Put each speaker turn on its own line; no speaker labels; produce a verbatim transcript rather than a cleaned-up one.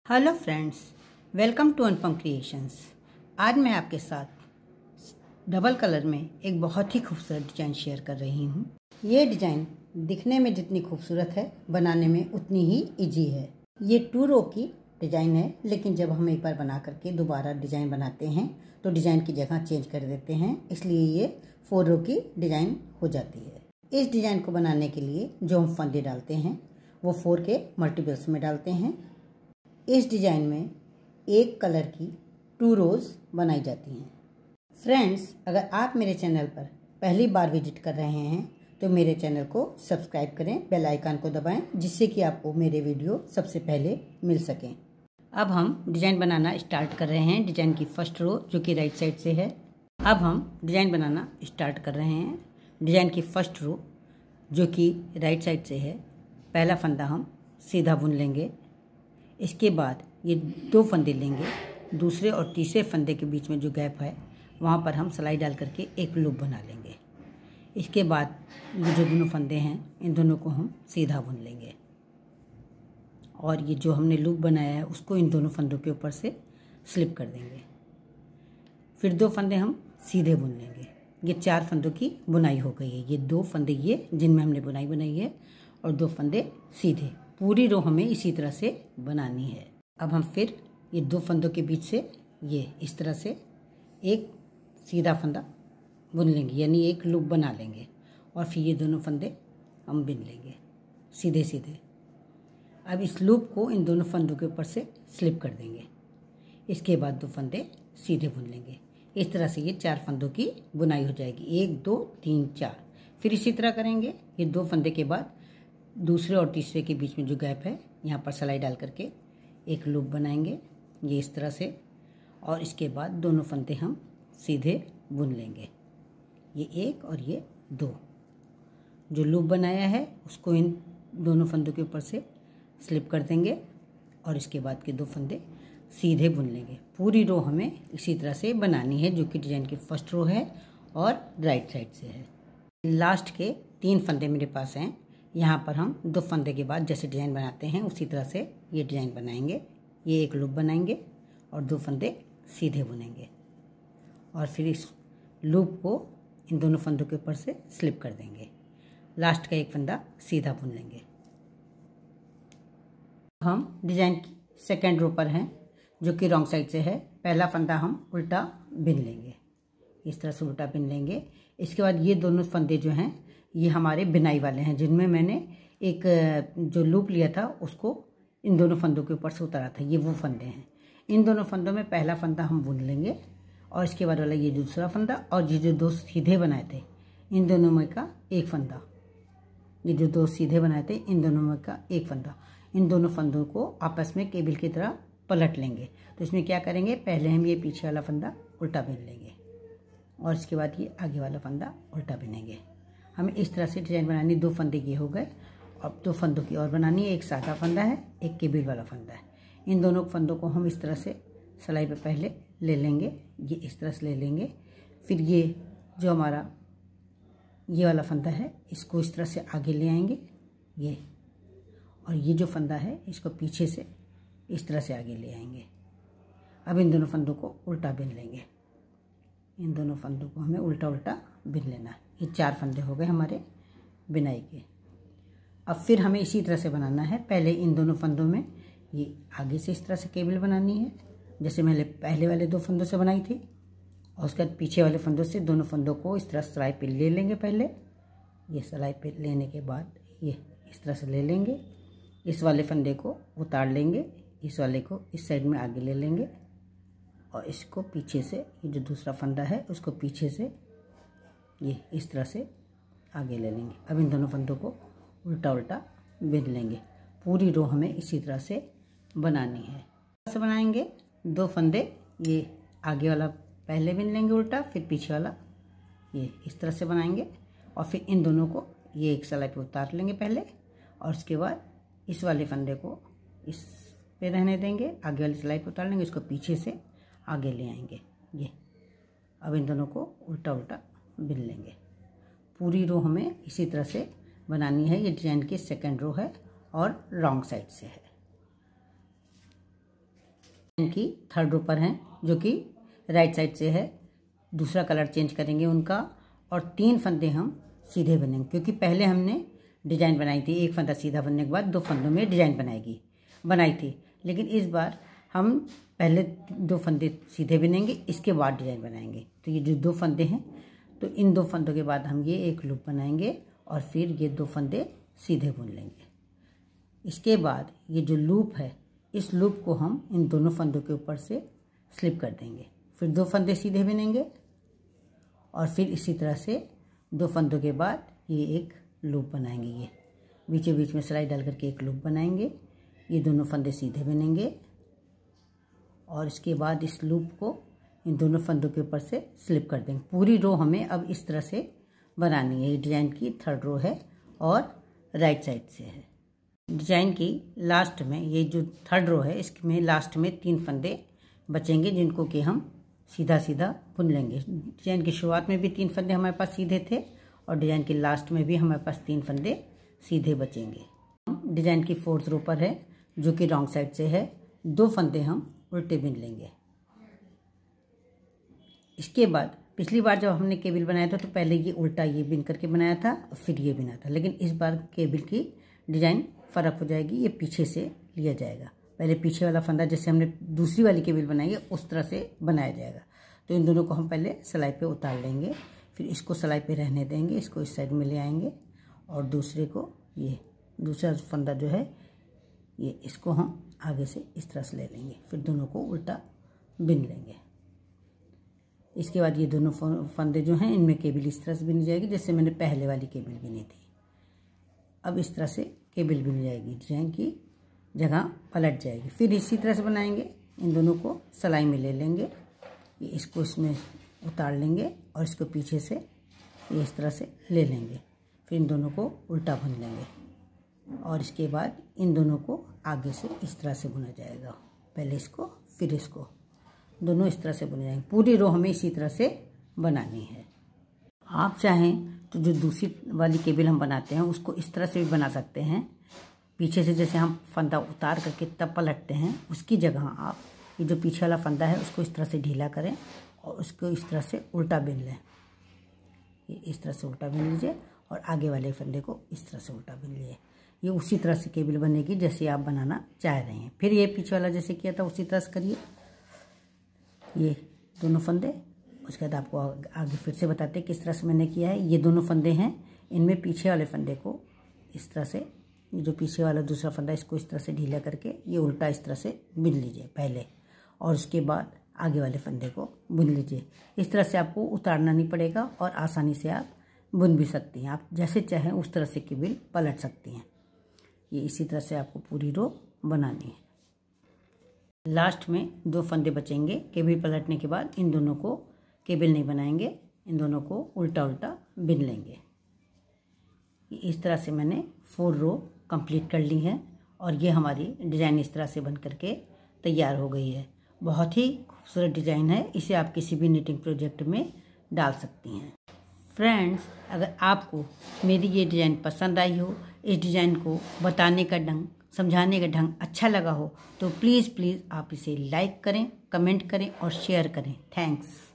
Hello friends, welcome to Anupam creations. आज मैं आपके साथ डबल कलर में एक बहुत ही खूबसूरत डिज़ाइन शेयर कर रही हूँ। ये डिज़ाइन दिखने में जितनी खूबसूरत है, बनाने में उतनी ही इजी है। ये टू रो की डिज़ाइन है, लेकिन जब हम एक बार बना करके दोबारा डिज़ाइन बनाते हैं तो डिज़ाइन की जगह चेंज कर देते हैं, इसलिए ये फोर रो की डिज़ाइन हो जाती है। इस डिज़ाइन को बनाने के लिए जो हम फंदे डालते हैं वो फोर के मल्टीपल्स में डालते हैं। इस डिज़ाइन में एक कलर की टू रोज़ बनाई जाती हैं। फ्रेंड्स, अगर आप मेरे चैनल पर पहली बार विजिट कर रहे हैं तो मेरे चैनल को सब्सक्राइब करें, बेल आइकन को दबाएं, जिससे कि आपको मेरे वीडियो सबसे पहले मिल सकें। अब हम डिज़ाइन बनाना स्टार्ट कर रहे हैं। डिज़ाइन की फर्स्ट रो जो कि राइट साइड से है। अब हम डिज़ाइन बनाना स्टार्ट कर रहे हैं। डिज़ाइन की फर्स्ट रो जो कि राइट साइड से है, पहला फंदा हम सीधा बुन लेंगे। इसके बाद ये दो फंदे लेंगे, दूसरे और तीसरे फंदे के बीच में जो गैप है वहाँ पर हम सिलाई डाल करके एक लूप बना लेंगे। इसके बाद ये जो दोनों फंदे हैं इन दोनों को हम सीधा बुन लेंगे और ये जो हमने लूप बनाया है उसको इन दोनों फंदों के ऊपर से स्लिप कर देंगे। फिर दो फंदे हम सीधे बुन लेंगे। ये चार फंदों की बुनाई हो गई है। ये दो फंदे ये जिनमें हमने बुनाई बनाई है और दो फंदे सीधे। पूरी रो हमें इसी तरह से बनानी है। अब हम फिर ये दो फंदों के बीच से ये इस तरह से एक सीधा फंदा बुन लेंगे, यानी एक लूप बना लेंगे और फिर ये दोनों फंदे हम बुन लेंगे सीधे सीधे। अब इस लूप को इन दोनों फंदों के ऊपर से स्लिप कर देंगे। इसके बाद दो फंदे सीधे बुन लेंगे। इस तरह से ये चार फंदों की बुनाई हो जाएगी। एक, दो, तीन, चार। फिर इसी तरह करेंगे। ये दो फंदे के बाद दूसरे और तीसरे के बीच में जो गैप है यहाँ पर सिलाई डाल करके एक लूप बनाएंगे, ये इस तरह से, और इसके बाद दोनों फंदे हम सीधे बुन लेंगे। ये एक और ये दो। जो लूप बनाया है उसको इन दोनों फंदों के ऊपर से स्लिप कर देंगे और इसके बाद के दो फंदे सीधे बुन लेंगे। पूरी रो हमें इसी तरह से बनानी है, जो कि डिज़ाइन की फर्स्ट रो है और राइट साइड से है। लास्ट के तीन फंदे मेरे पास हैं। यहाँ पर हम दो फंदे के बाद जैसे डिज़ाइन बनाते हैं उसी तरह से ये डिज़ाइन बनाएंगे। ये एक लूप बनाएंगे और दो फंदे सीधे बुनेंगे और फिर इस लूप को इन दोनों फंदों के ऊपर से स्लिप कर देंगे। लास्ट का एक फंदा सीधा बुन लेंगे। हम डिज़ाइन की सेकेंड रो पर हैं जो कि रॉन्ग साइड से है। पहला फंदा हम उल्टा बिन लेंगे, इस तरह से उल्टा बिन लेंगे। इसके बाद ये दोनों फंदे जो हैं ये हमारे बिनाई वाले हैं, जिनमें मैंने एक जो लूप लिया था उसको इन दोनों फंदों के ऊपर से उतारा था। ये वो फंदे हैं। इन दोनों फंदों में पहला फंदा हम बुन लेंगे और इसके बाद वाला ये दूसरा फंदा, और ये जो दो सीधे बनाए थे इन दोनों में का एक फंदा, ये जो दो सीधे बनाए थे इन दोनों में का एक फंदा। इन दोनों फंदों को आपस में केबल की तरह पलट लेंगे। तो इसमें क्या करेंगे, पहले हम ये पीछे वाला फंदा उल्टा बिन लेंगे और इसके बाद ये आगे वाला फंदा उल्टा बिनेंगे। हमें इस तरह से डिज़ाइन बनानी। दो फंदे ये हो गए। अब दो फंदों की और बनानी है। एक सादा फंदा है, एक केबिल वाला फंदा है। इन दोनों फंदों को हम इस तरह से सिलाई पे पहले ले लेंगे, ये इस तरह से ले लेंगे। फिर ये जो हमारा ये वाला फंदा है इसको इस तरह से आगे ले आएंगे ये, और ये जो फंदा है इसको पीछे से इस तरह से आगे ले आएंगे। अब इन दोनों फंदों को उल्टा बिन लेंगे। इन दोनों फंदों को हमें उल्टा उल्टा बिन लेना है। ये चार फंदे हो गए हमारे बिनाई के। अब फिर हमें इसी तरह से बनाना है। पहले इन दोनों फंदों में ये आगे से इस तरह से केबल बनानी है, जैसे मैंने पहले वाले दो फंदों से बनाई थी, और उसके बाद पीछे वाले फंदों से दोनों फंदों को इस तरह सिलाई पे ले लेंगे। पहले ये सिलाई पे लेने के बाद ये इस तरह से ले लेंगे। इस वाले फंदे को उतार लेंगे, इस वाले को इस साइड में आगे ले लेंगे और इसको पीछे से, ये जो दूसरा फंदा है उसको पीछे से ये इस तरह से आगे ले लेंगे। अब इन दोनों फंदों को उल्टा उल्टा बिन लेंगे। पूरी रो हमें इसी तरह से बनानी है। कैसे बनाएंगे, दो फंदे ये आगे वाला पहले बिन लेंगे उल्टा, फिर पीछे वाला ये इस तरह से बनाएंगे और फिर इन दोनों को ये एक सिलाई पे उतार लेंगे पहले, और उसके बाद इस वाले फंदे को इस पे रहने देंगे, आगे वाली सिलाई पे उतार लेंगे, इसको पीछे से आगे ले आएंगे ये। अब इन दोनों को उल्टा उल्टा बिन लेंगे। पूरी रो हमें इसी तरह से बनानी है। ये डिज़ाइन की सेकंड रो है और रॉन्ग साइड से है। इनकी थर्ड रो पर हैं जो कि राइट साइड से है। दूसरा कलर चेंज करेंगे उनका और तीन फंदे हम सीधे बनेंगे, क्योंकि पहले हमने डिजाइन बनाई थी, एक फंदा सीधा बनने के बाद दो फंदों में डिजाइन बनाएगी बनाई थी। लेकिन इस बार हम पहले दो फंदे सीधे बुनेंगे, इसके बाद डिजाइन बनाएंगे। तो ये जो दो फंदे हैं, तो इन दो फंदों के बाद हम ये एक लूप बनाएंगे और फिर ये दो फंदे सीधे बुन लेंगे। इसके बाद ये जो लूप है, इस लूप को हम इन दोनों फंदों के ऊपर से स्लिप कर देंगे। फिर दो फंदे सीधे बुनेंगे और फिर इसी तरह से दो फंदों के बाद ये एक लूप बनाएंगे। ये बीचों बीच में सिलाई डाल करके एक लूप बनाएंगे। ये दोनों फंदे सीधे बुनेंगे और इसके बाद इस लूप को इन दोनों फंदों के ऊपर से स्लिप कर देंगे। पूरी रो हमें अब इस तरह से बनानी है। ये डिजाइन की थर्ड रो है और राइट साइड से है। डिजाइन की लास्ट में ये जो थर्ड रो है, इसमें लास्ट में तीन फंदे बचेंगे जिनको कि हम सीधा सीधा बुन लेंगे। डिजाइन की शुरुआत में भी तीन फंदे हमारे पास सीधे थे और डिजाइन के लास्ट में भी हमारे पास तीन फंदे सीधे बचेंगे। डिजाइन की फोर्थ रो पर है जो कि रॉन्ग साइड से है। दो फंदे हम उल्टे बुन लेंगे। इसके बाद पिछली बार जब हमने केबिल बनाया था तो पहले ये उल्टा ये बुन करके बनाया था और फिर ये बुना था, लेकिन इस बार केबिल की डिजाइन फ़र्क हो जाएगी। ये पीछे से लिया जाएगा। पहले पीछे वाला फंदा जैसे हमने दूसरी वाली केबिल बनाई है उस तरह से बनाया जाएगा। तो इन दोनों को हम पहले सिलाई पे उतार लेंगे, फिर इसको सिलाई पे रहने देंगे, इसको इस साइड में ले आएंगे और दूसरे को ये दूसरा फंदा जो है ये इसको हम आगे से इस तरह से ले लेंगे, फिर दोनों को उल्टा बुन लेंगे। इसके बाद ये दोनों फंदे जो हैं इनमें केबिल इस तरह से बुनी जाएगी जैसे मैंने पहले वाली केबिल बुनी थी। अब इस तरह से केबिल बुनी जाएगी, डिजाइन की जगह पलट जाएगी। फिर इसी तरह से बनाएंगे। इन दोनों को सिलाई में ले लेंगे, ये इसको इसमें उतार लेंगे और इसको पीछे से ये इस तरह से ले लेंगे। फिर इन दोनों को उल्टा बुन लेंगे और इसके बाद इन दोनों को आगे से इस तरह से बुना जाएगा। पहले इसको फिर इसको, दोनों इस तरह से बुने जाएंगे। पूरी रो हमें इसी तरह से बनानी है। आप चाहें तो जो दूसरी वाली केबिल हम बनाते हैं उसको इस तरह से भी बना सकते हैं। पीछे से जैसे हम फंदा उतार करके तब पलटते हैं, उसकी जगह आप ये जो पीछे वाला फंदा है उसको इस तरह से ढीला करें और उसको इस तरह से उल्टा बुन लें। ये इस तरह से उल्टा बुन लीजिए और आगे वाले फंदे को इस तरह से उल्टा बुन लिए। ये उसी तरह से केबिल बनेगी जैसे आप बनाना चाह रहे हैं। फिर ये पीछे वाला जैसे किया था उसी तरह से करिए, ये दोनों फंदे। उसके बाद आपको आगे फिर से बताते हैं किस तरह से मैंने किया है। ये दोनों फंदे हैं, इनमें पीछे वाले फंदे को इस तरह से, ये जो पीछे वाला दूसरा फंदा इसको इस तरह से ढीला करके ये उल्टा इस तरह से बुन लीजिए पहले और उसके बाद आगे वाले फंदे को बुन लीजिए। इस तरह से आपको उतारना नहीं पड़ेगा और आसानी से आप बुन भी सकती हैं। आप जैसे चाहें उस तरह से केबिल पलट सकती हैं। ये इसी तरह से आपको पूरी रो बनानी है। लास्ट में दो फंदे बचेंगे। केबिल पलटने के बाद इन दोनों को केबिल नहीं बनाएंगे, इन दोनों को उल्टा उल्टा बुन लेंगे। इस तरह से मैंने फोर रो कंप्लीट कर ली है और ये हमारी डिज़ाइन इस तरह से बन करके तैयार हो गई है। बहुत ही खूबसूरत डिज़ाइन है। इसे आप किसी भी निटिंग प्रोजेक्ट में डाल सकती हैं। फ्रेंड्स, अगर आपको मेरी ये डिज़ाइन पसंद आई हो, इस डिज़ाइन को बताने का ढंग, समझाने का ढंग अच्छा लगा हो तो प्लीज़ प्लीज़ आप इसे लाइक करें, कमेंट करें और शेयर करें। थैंक्स।